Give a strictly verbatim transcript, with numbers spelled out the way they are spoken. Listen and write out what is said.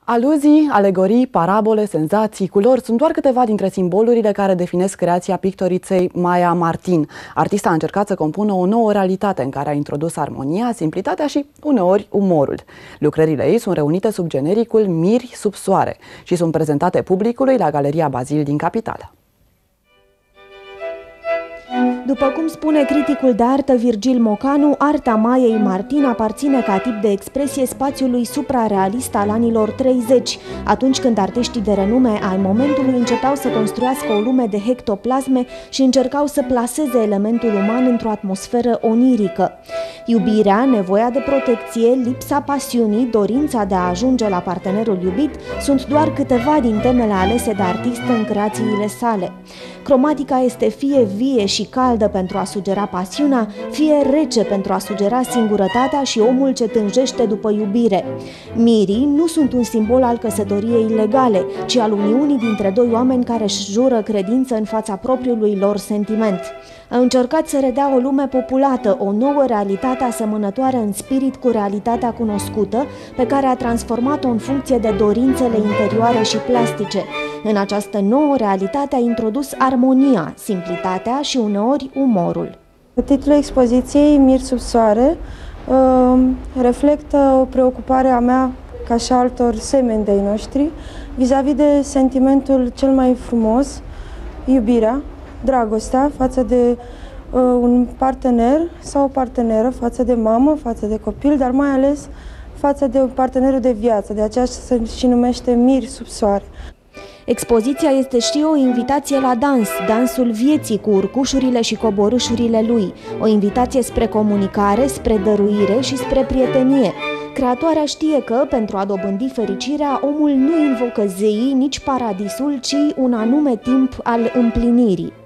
Aluzii, alegorii, parabole, senzații, culori sunt doar câteva dintre simbolurile care definesc creația pictoriței Maia Martin. Artista a încercat să compună o nouă realitate în care a introdus armonia, simplitatea și, uneori, umorul. Lucrările ei sunt reunite sub genericul Miri sub soare și sunt prezentate publicului la Galeria Bazil din capitală. După cum spune criticul de artă Virgil Mocanu, arta Maiei Martin aparține ca tip de expresie spațiului suprarealist al anilor treizeci, atunci când artiștii de renume ai momentului începeau să construiască o lume de hectoplasme și încercau să plaseze elementul uman într-o atmosferă onirică. Iubirea, nevoia de protecție, lipsa pasiunii, dorința de a ajunge la partenerul iubit sunt doar câteva din temele alese de artist în creațiile sale. Cromatica este fie vie și caldă pentru a sugera pasiunea, fie rece pentru a sugera singurătatea și omul ce tânjește după iubire. Mirii nu sunt un simbol al căsătoriei legale, ci al uniunii dintre doi oameni care își jură credință în fața propriului lor sentiment. A încercat să redea o lume populată, o nouă realitate asemănătoare în spirit cu realitatea cunoscută, pe care a transformat-o în funcție de dorințele interioare și plastice. În această nouă realitate a introdus armonia, simplitatea și uneori umorul. Titlul expoziției, Miri sub soare, reflectă o preocupare a mea, ca și altor semeni de-ai noștri, vis-a-vis de sentimentul cel mai frumos, iubirea, dragostea față de uh, un partener sau o parteneră, față de mamă, față de copil, dar mai ales față de partenerul de viață. De aceea se și numește Miri sub soare. Expoziția este și o invitație la dans, dansul vieții cu urcușurile și coborâșurile lui, o invitație spre comunicare, spre dăruire și spre prietenie. Creatoarea știe că, pentru a dobândi fericirea, omul nu invocă zeii, nici paradisul, ci un anume timp al împlinirii.